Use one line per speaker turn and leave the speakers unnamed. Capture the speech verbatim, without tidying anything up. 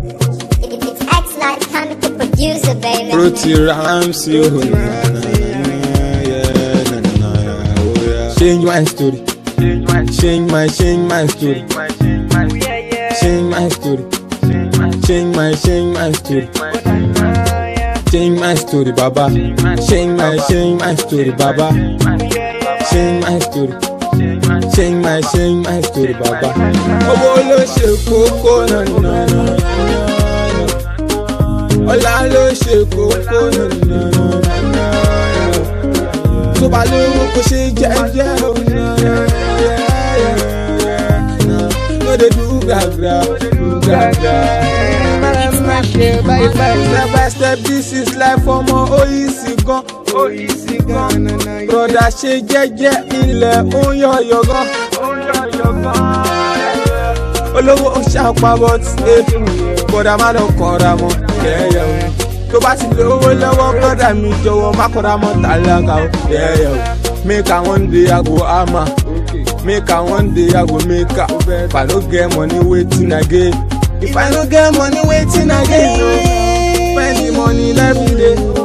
It's X-Light, comic the producer, baby.
Fruity rhymes, you know, yeah, na na na, oh yeah. Change my story, change my, change my story, change my story, change my, change my story, change my story, Baba. Change my, change my story, Baba. Change my story, change my, change my story, Baba. Oh, lo ṣe kókó na na na na. Ọlá ló ṣe kókó na na na na. Tó bá lówó kó ṣe jẹ́jẹ́ o na na. No dey do gragra, do gragra. Step by step, this is life for more. Oh, easy gone, oh, easy gone. Brother, ṣe jẹ́jẹ́ ilẹ̀ ó ń yọ yọ gan. Olówó ó ṣàpá but kódà má lọ kọ́ra mọ́. Tó bá ti lówó lọ́wọ́ brother mi jọ̀wọ́ má kọ́ra mọ́ tálákà o. Make I one day I go hammer. Make I one day I go make her. If I no get money, waiting again. If I no get money, waiting again. Spend the money every day.